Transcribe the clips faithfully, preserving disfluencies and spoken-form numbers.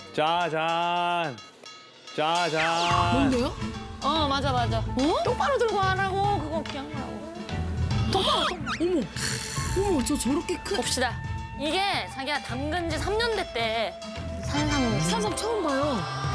짜잔. 짜잔. 뭔데요? 어 맞아 맞아. 어? 똑바로 들고 하라고 그거 그냥 하라고. 똑바로 똑바로. 어머, 어머, 저 저렇게 큰. 봅시다. 이게 자기가 담근 지 삼 년 됐대. 산삼. 산삼 처음 봐요.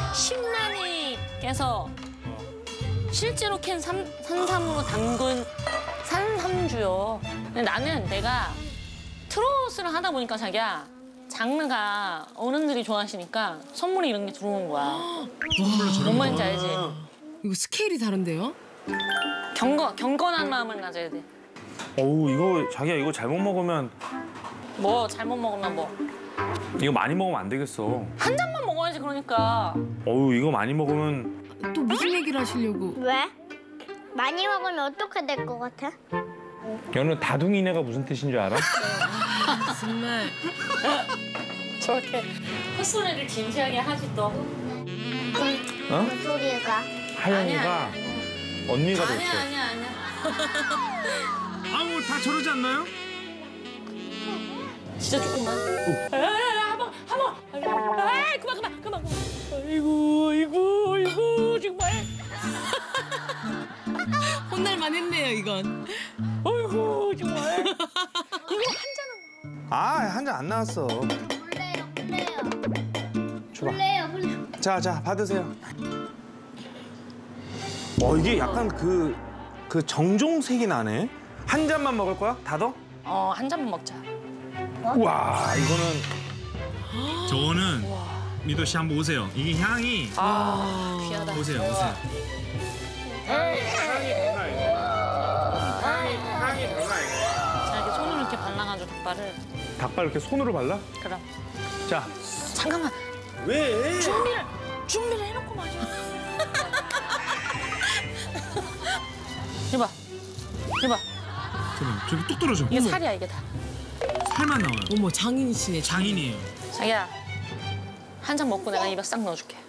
심란이께서 실제로 캔 삼, 산삼으로 담근 산삼주요. 근데 나는 내가 트롯을 하다 보니까 자기야 장르가 어른들이 좋아하시니까 선물이 이런 게 들어오는 거야. 뭔 말인지 알지? 이거 스케일이 다른데요? 경건, 경건한 마음을 가져야 돼. 어우, 이거 자기야 이거 잘못 먹으면 뭐 잘못 먹으면 뭐. 이거 많이 먹으면 안 되겠어. 한 잔만 먹어야지 그러니까. 어우, 이거 많이 먹으면 또 무슨 얘기를 하시려고? 왜? 많이 먹으면 어떻게 될 것 같아? 너는 다둥이네가 무슨 뜻인 줄 알아? 정말. 저렇게 헛소리를 진지하게 하지 또. 어? 그 소리가. 하영이가 언니가 됐어. 아니야 아니야 아니야. 아우 다 저러지 않나요? 진짜 조금만. 한번 한번. 아 그만 그만 그만. 아이고 아이고 아이고 정말. 혼날만 했네요, 이건. 아이고 정말. 이거 한 잔은. 아, 한 잔 안 나왔어. 불래요, 불래요. 줘봐. 불래요, 불래요. 자, 자, 받으세요. 어, 이게 약간 그, 그 정종색이 나네. 한 잔만 먹을 거야? 다 더? 어한 잔만 먹자. 우와, 이거는. 저거는 미도 씨 한번 오세요. 이게 향이 아 귀하다. 오세요, 오세요. 자 이렇게 손으로 이렇게 발라가지고 닭발을. 닭발 이렇게 손으로 발라? 그럼. 자. 잠깐만. 왜? 준비를 준비를 해놓고 말이야. 이봐, 이봐. 잠깐만, 저기 뚝 떨어져. 이게 살이야 이게 다. 살만 나와요. 어머, 장인이시네. 장인이에요. 자기야, 한 잔 먹고 내가 입에 싹 넣어줄게.